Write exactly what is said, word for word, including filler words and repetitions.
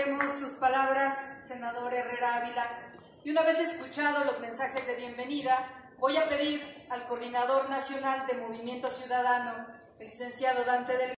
agradecemos sus palabras, senador Herrera Ávila. Y una vez escuchados los mensajes de bienvenida, voy a pedir al Coordinador Nacional de Movimiento Ciudadano, el licenciado Dante Delgado,